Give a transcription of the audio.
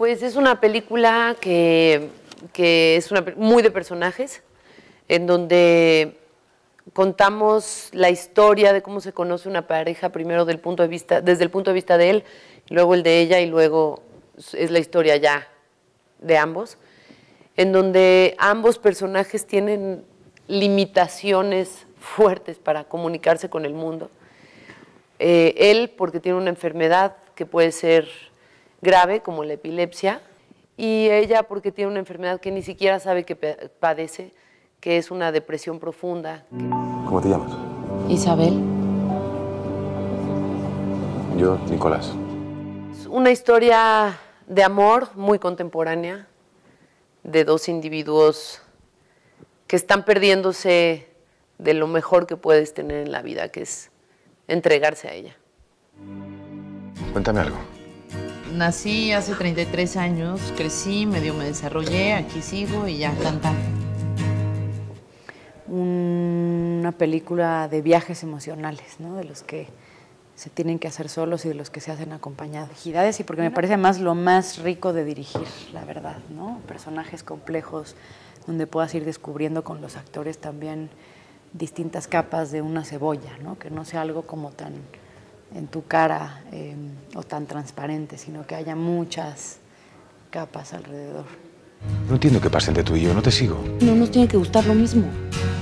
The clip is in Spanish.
Pues es una película que es muy de personajes, en donde contamos la historia de cómo se conoce una pareja, primero desde el punto de vista de él, luego el de ella, y luego es la historia ya de ambos, en donde ambos personajes tienen limitaciones fuertes para comunicarse con el mundo. Él porque tiene una enfermedad que puede ser grave, como la epilepsia, y ella porque tiene una enfermedad que ni siquiera sabe que padece, que es una depresión profunda. ¿Cómo te llamas? Isabel. Yo, Nicolás. Es una historia de amor muy contemporánea, de dos individuos que están perdiéndose de lo mejor que puedes tener en la vida, que es entregarse a ella. Cuéntame algo. Nací hace 33 años, crecí, medio me desarrollé, aquí sigo y ya cantando. Una película de viajes emocionales, ¿no? De los que se tienen que hacer solos y de los que se hacen acompañados. Y porque me parece más lo más rico de dirigir, la verdad, ¿no? Personajes complejos donde puedas ir descubriendo con los actores también distintas capas de una cebolla, ¿no? Que no sea algo como tan en tu cara o tan transparente, sino que haya muchas capas alrededor. No entiendo qué pasa entre tú y yo, no te sigo. No nos tiene que gustar lo mismo.